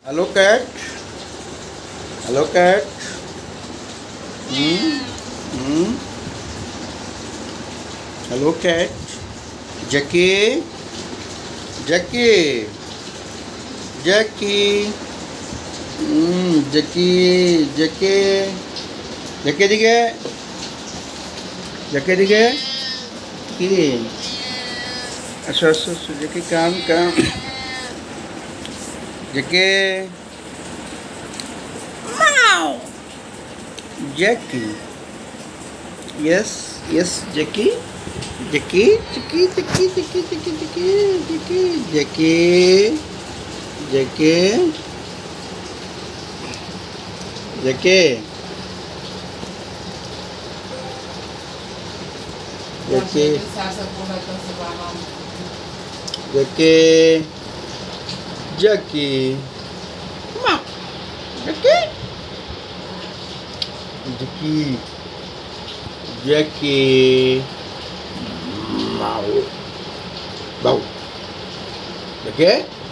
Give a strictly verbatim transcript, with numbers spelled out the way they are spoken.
Hello cat. Hello cat. Hmm. Hmm. Hello cat. Jackie. Jackie. Jackie. Hmm. Jackie. Jackie. Jackie দিকে Jackie দিকে কি আসো আসো আসো Jackie come come Jackie. Meow. Jackie. Yes, yes, Jackie. Jackie, Jackie, Jackie, Jackie, Jackie, Jackie, Jackie, Jackie, Jackie, Jackie, Jackie, Jackie, Jackie. Meow. Jackie. Jackie. Jackie. Mau. Bau. Jackie.